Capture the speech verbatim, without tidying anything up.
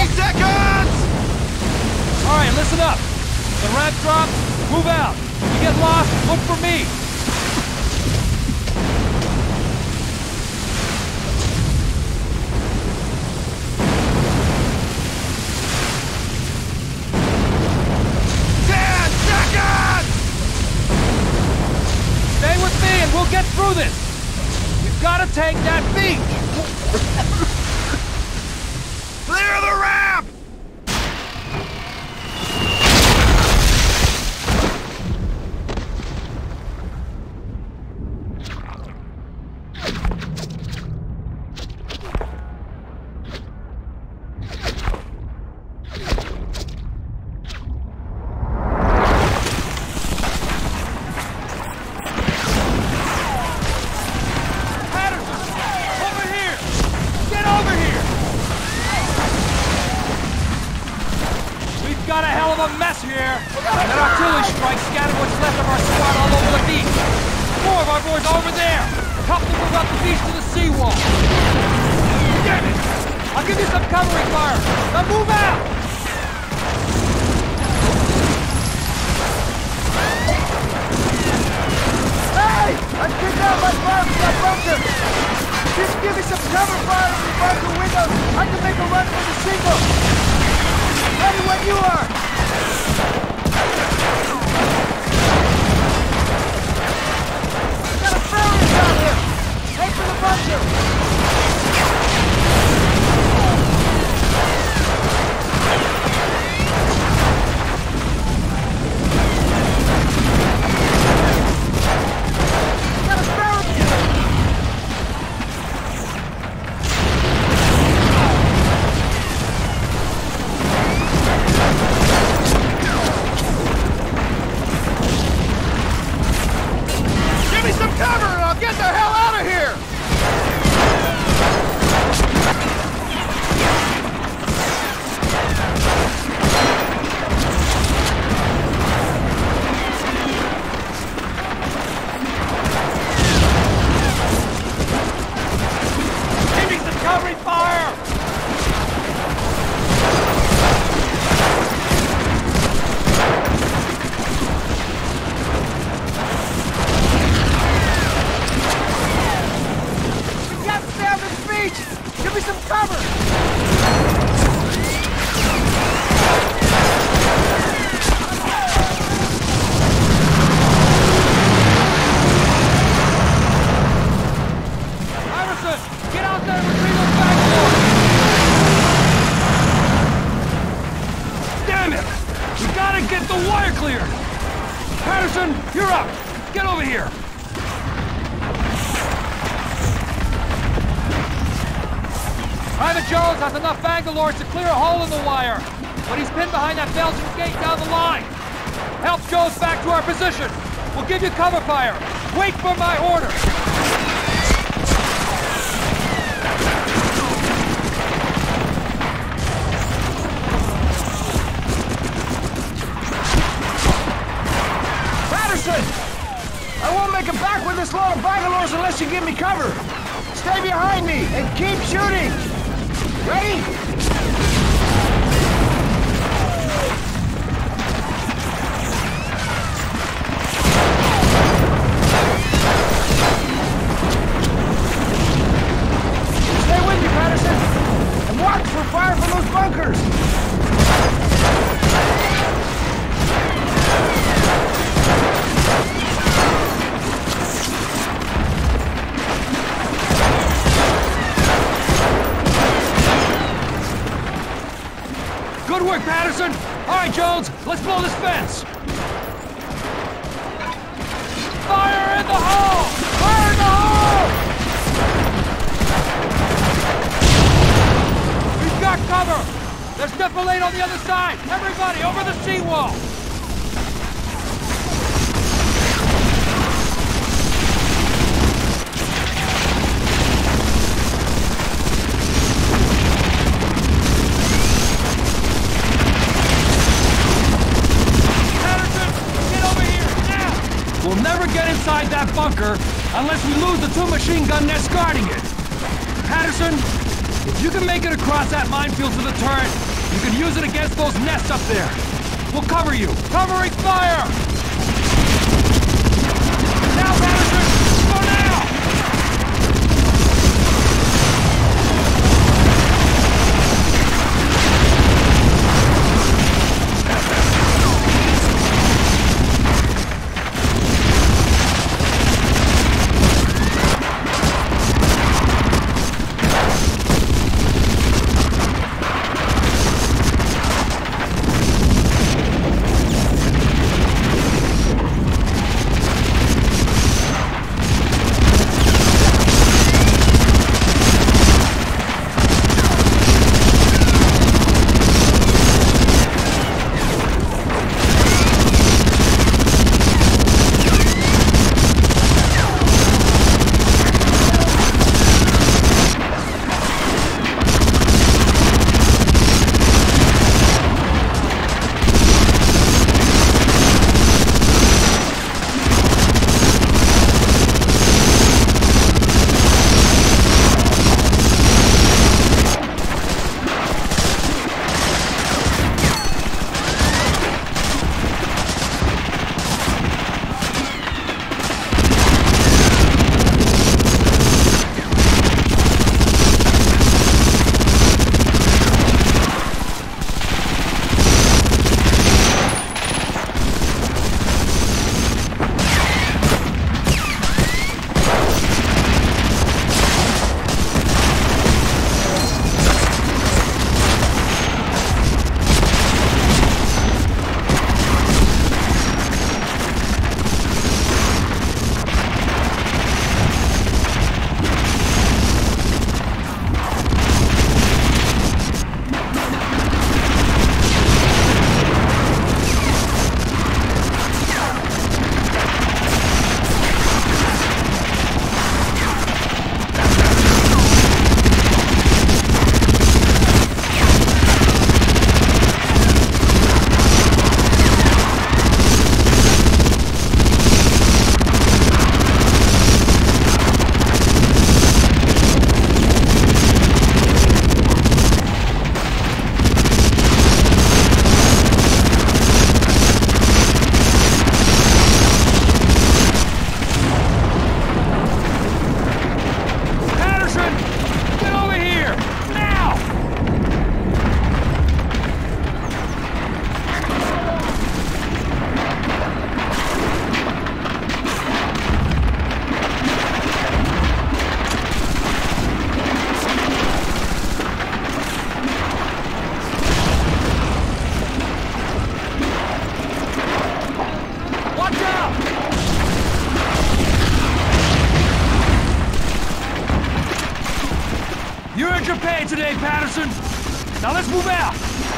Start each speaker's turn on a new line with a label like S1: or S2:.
S1: seconds!
S2: Alright, listen up. The ramp drops, move out. If you get lost, look for me.
S1: Ten seconds!
S2: Stay with me and we'll get through this. We've got to take that beach.
S1: Clear the ramp!
S2: Got a hell of a mess here! And an artillery strike scattered what's left of our squad all over the beach! Four of our boys over there! Help them move up the beach to the seawall! Damn it! I'll give you some covering fire! Now move out!
S3: Hey! I picked out my fire from that bunker! Just give me some cover fire in the bunker windows! I can make a run for the single! Ready when you are! Got a ferry down here! Head for the bunker! Got a ferry!
S1: Cover and I'll get the hell out of here! Give me some covering fire!
S3: Give me some cover!
S2: Iverson, get out there and retrieve those backboards! Damn it! We gotta get the wire clear! Patterson, you're up! Get over here! Private Jones has enough Bangalores to clear a hole in the wire, but he's pinned behind that Belgian gate down the line. Help Jones back to our position. We'll give you cover fire. Wait for my order.
S3: Patterson! I won't make it back with this load of Bangalores unless you give me cover. Stay behind me and keep shooting. Ready? Stay with me, Patterson, and watch for fire from those bunkers.
S2: Good work, Patterson! All right, Jones, let's blow this fence! Fire in the hole! Fire in the hole! We've got cover! There's defilade on the other side! Everybody, over the seawall! We'll never get inside that bunker unless we lose the two machine gun nests guarding it. Patterson, if you can make it across that minefield to the turret, You can use it against those nests up there. We'll cover you. Covering fire! Now, Patterson! Go now! You earned your pay today, Patterson. Now let's move out.